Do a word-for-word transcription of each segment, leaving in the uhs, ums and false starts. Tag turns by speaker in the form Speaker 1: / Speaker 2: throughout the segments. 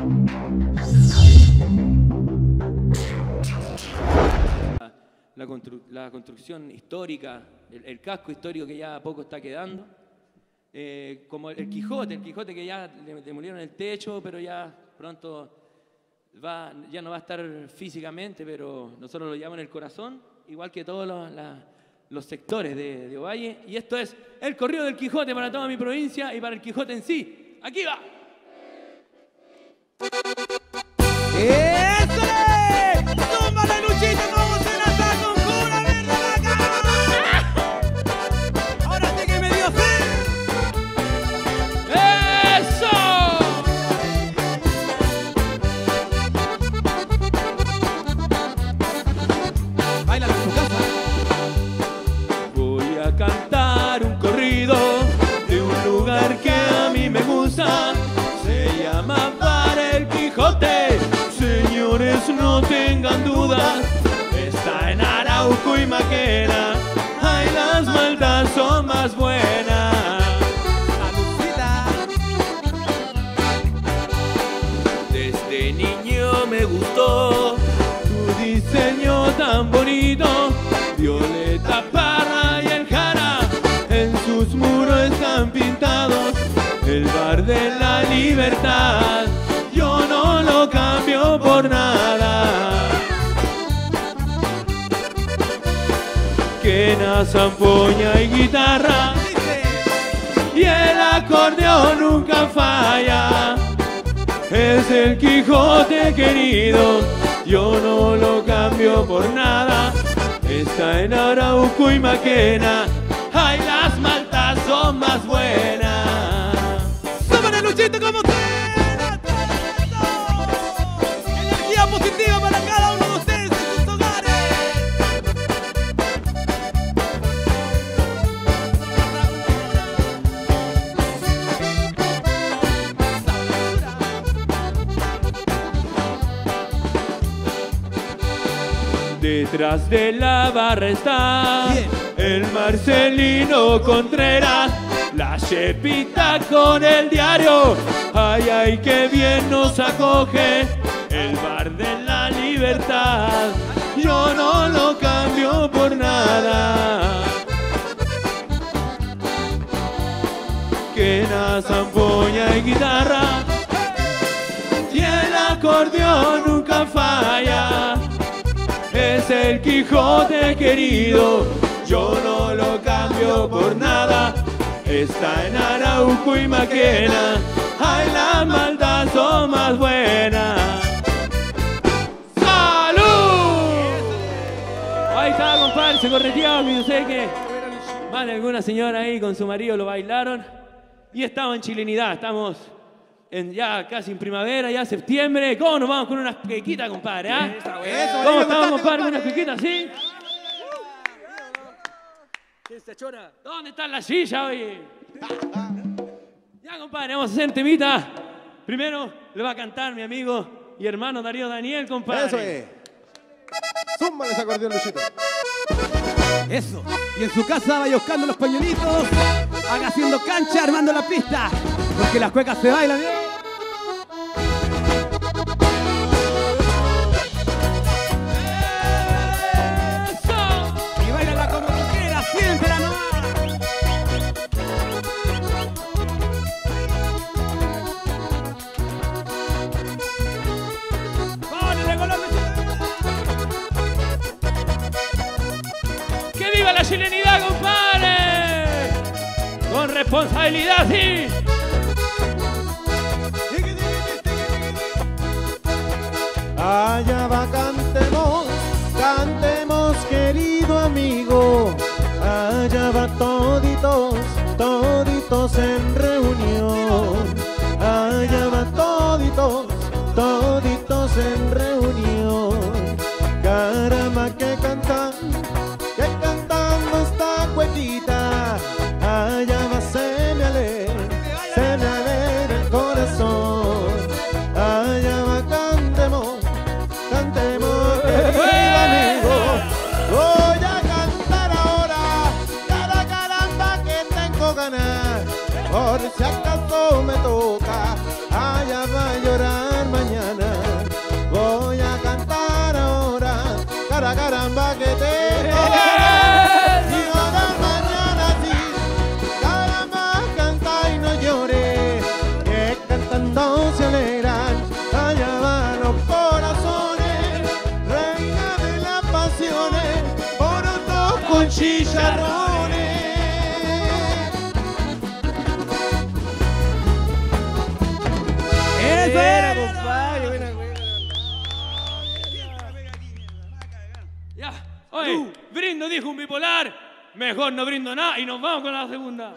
Speaker 1: La, constru la construcción histórica, el, el casco histórico que ya a poco está quedando, eh, como el, el Quijote, el Quijote que ya le demolieron el techo, pero ya pronto va, ya no va a estar físicamente, pero nosotros lo llevamos en el corazón, igual que todos los, la, los sectores de, de Ovalle. Y esto es el corrido del Quijote para toda mi provincia y para el Quijote en sí. ¡Aquí va!
Speaker 2: ¡Eso es! ¡Súmale, Luchito! ¡Vamos a lanzar con cura verde acá! ¡Ahora sí que me dio sed!
Speaker 1: ¡Eso!
Speaker 2: Báilalo en tu casa.
Speaker 1: Voy a cantar un corrido de un lugar que a mí me gusta. Se llama Para el Quijote. Señores, no tengan dudas, está en Arauco y Maquena. Ay, las maltas son más buenas.
Speaker 2: Saludcita.
Speaker 1: Desde niño me gustó tu diseño tan bonito. Violeta Parra y el Jara en sus muros están pintados. El bar de la libertad yo no lo cambio por nada. Quena, zampoña y guitarra y el acordeón nunca falla. Es el Quijote querido, yo no lo cambio por nada. Está en Arauco y Maquena, ay, las maltas son más buenas.
Speaker 2: ¡Súmale, Luchito, como usted! Energía positiva para cada uno de ustedes en sus hogares.
Speaker 1: Detrás de la barra está
Speaker 2: Bien.
Speaker 1: el Marcelino Contreras, la Chepita con el diario. Ay, ay, qué bien nos acoge el bar de la libertad. Yo no lo cambio por nada. Quena, zampoña y guitarra y el acordeón nunca falla. Es el Quijote querido, yo no lo cambio por nada. Está en Arauco y Maquena, ay, las maltas son más buenas. ¡Salud! Ahí está, compadre, se correteaba, yo sé que más de alguna señora ahí con su marido lo bailaron. Y estamos en chilenidad, estamos en ya casi en primavera, ya septiembre. ¿Cómo nos vamos con unas quequitas, compadre? ¿Ah?
Speaker 2: Eso,
Speaker 1: ¿Cómo
Speaker 2: eso,
Speaker 1: estamos,
Speaker 2: bastante,
Speaker 1: compadre, con
Speaker 2: compadre.
Speaker 1: unas quequitas, sí? ¿Quién se achora? ¿Dónde está la silla, oye? Ya, compadre, vamos a hacer temita. Primero le va a cantar mi amigo y hermano Darío Daniel, compadre.
Speaker 3: Eso es. Súmale ese acordeón, Luchito.
Speaker 2: Eso. Y en su casa vaya buscando los pañuelitos, haga haciendo cancha, armando la pista, porque las cuecas se bailan, ¿eh?
Speaker 1: ¡Eso!
Speaker 2: Y bailala como tú quieras, siéntela nomás. ¡Ponle Colombia!
Speaker 1: ¡Que viva la chilenidad, compadre! Con responsabilidad, sí.
Speaker 3: Allá va, cantemos, cantemos, querido amigo. Allá va toditos, toditos en reunión. Allá va toditos, toditos en reunión. Caramba, que cantan, que cantando esta cuequita. Allá va, se me alegra, se me alegra el corazón. Allá va, cantemos, cantemos, querido amigo. Voy a cantar ahora cada caramba que tengo ganas, por si acaso me toca. Allá va a llorar mañana. con chicharrones.
Speaker 2: ¡Eso
Speaker 3: Buena,
Speaker 2: es!
Speaker 3: compadre, buena, buena.
Speaker 1: Ya. Oye, brindo, dijo un bipolar. Mejor no brindo nada y nos vamos con la segunda.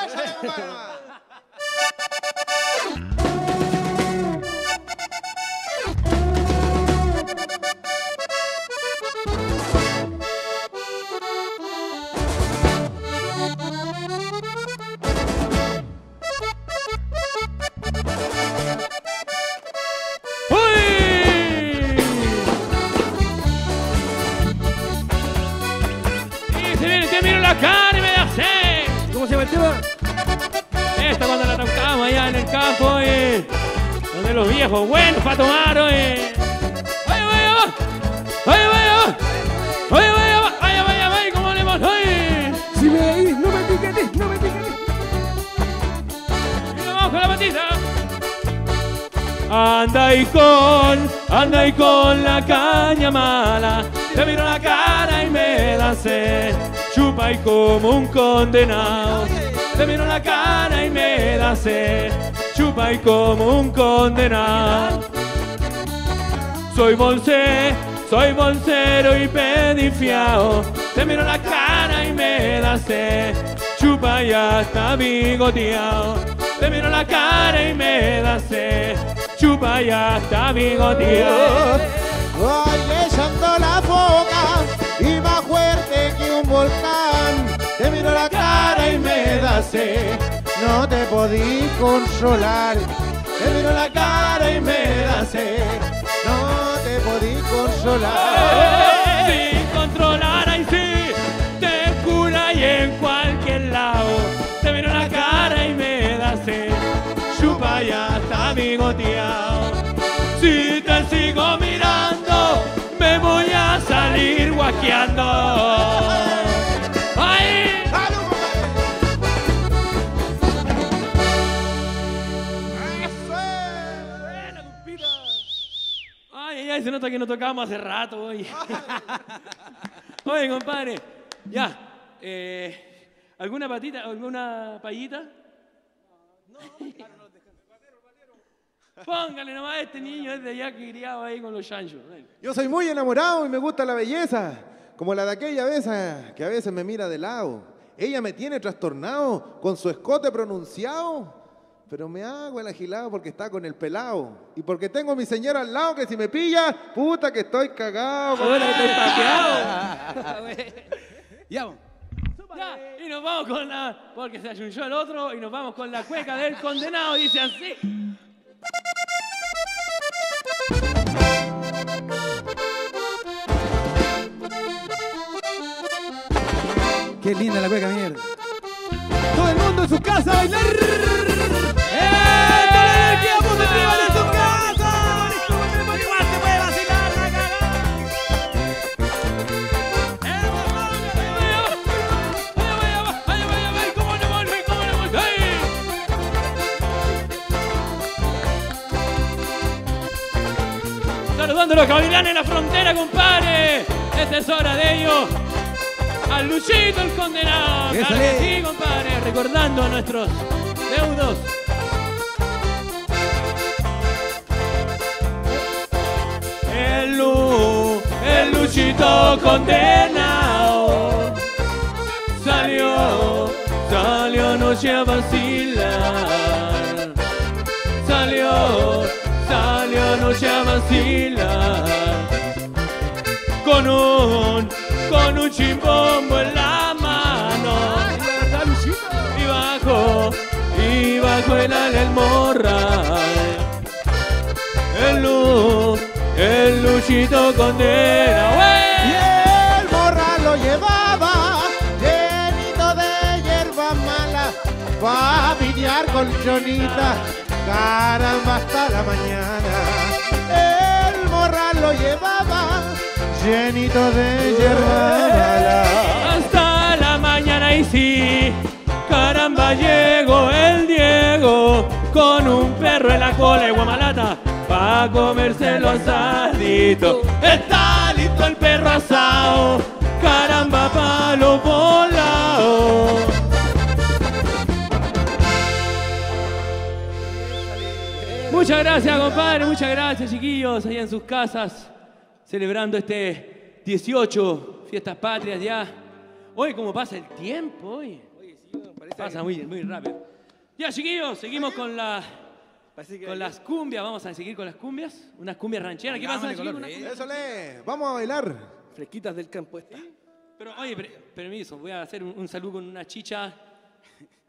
Speaker 1: La cara y me la sé.
Speaker 2: ¿Cómo se llama el tema?
Speaker 1: Esta cuando la tocamos allá en el campo, oye, donde los viejos buenos para tomar, oye. Oye, vaya, va. Oye, vaya, va. Oye, vaya, va. Vaya, vaya, vaya, ¿cómo le vamos? Oye.
Speaker 2: Si me veis, no me piquetes, no me piquetes.
Speaker 1: Y nos vamos con la patita. Anda y con, anda y con la caña mala. Te miro la cara y me la sé. Chupa y como un condenado. Te miro la cara y me la sé. Chupa y como un condenado. Soy bolsé, soy bolsero y pedifiao. Te miro la cara y me la sé. Chupa y hasta bigoteado. Te miro la cara y me la sé. Chupa y hasta bigoteado.
Speaker 3: Voy echando la boca y más fuerte que un volcán. Te miro la cara y me da sed, no te podí consolar. Te miro la cara y me da sed, no te podí consolar.
Speaker 1: Sin controlar, ahí sí, te cura y en cualquier lado. Te miro la cara y me da sed, chupa y hasta bigoteado. Si te sigo mirando, me voy a salir guaqueando. ¡Ay! Ay, ay, ay, se nota que no tocábamos hace rato, oye. Oye, compadre, ya. Eh, ¿Alguna patita, alguna payita? Póngale nomás a este niño desde allá que criado ahí con los chanchos.
Speaker 3: Yo soy muy enamorado y me gusta la belleza, como la de aquella vez que a veces me mira de lado. Ella me tiene trastornado con su escote pronunciado, pero me hago el agilado porque está con el pelado. Y porque tengo a mi señora al lado que si me pilla, puta que estoy cagado.
Speaker 1: Ahora que estoy paqueado.
Speaker 2: Ya, vamos.
Speaker 1: Ya, y nos vamos con la... Porque se achunchó el otro y nos vamos con la cueca del condenado. Dice así.
Speaker 2: Qué linda la cueca, mierda. Todo el mundo en su casa a bailar. ¡Eh! ¡Toda la energía positiva en su casa! Porque igual se puede vacilar la cagada. ¡Eh!
Speaker 1: ¡Vaya, vaya, vaya, vaya, vaya! ¿Cómo no vuelve? ¿Cómo no vuelve? Saludando a los gavilanes en la frontera, compadre. Esta es hora de ellos. Al Luchito el condenado.
Speaker 2: Eso
Speaker 1: Claro que
Speaker 2: es.
Speaker 1: sí, compadre. Recordando a nuestros deudos. El Lu, el Luchito condenado. Salió, salió anoche a vacilar. Salió, salió anoche a vacilar. Con un, con un chimbombo en la mano. Y bajo, y bajo el ala el morral. El Lu, el Luchito condena.
Speaker 3: Y el morral lo llevaba llenito de hierba mala pa' piñar colchonita, caramba hasta la mañana. El morral lo llevaba llenito de hierba mala.
Speaker 1: Hasta la mañana y sí, caramba llegó el Diego con un perro en la cola de Guamalata pa' comérselo asadito. Está listo el perro asado caramba palo volado. Muchas gracias, compadre, muchas gracias, chiquillos, allá en sus casas, celebrando este dieciocho, fiestas patrias ya. Hoy, ¿cómo pasa el tiempo hoy? Pasa muy, muy rápido. Ya, chiquillos, seguimos con, la, con las cumbias, vamos a seguir con las cumbias, unas cumbias rancheras. ¿Qué pasa, chiquillos?
Speaker 3: Eso le, vamos a bailar.
Speaker 4: Fresquitas del campo esta.
Speaker 1: Pero, oye, per- permiso, voy a hacer un, un saludo con una chicha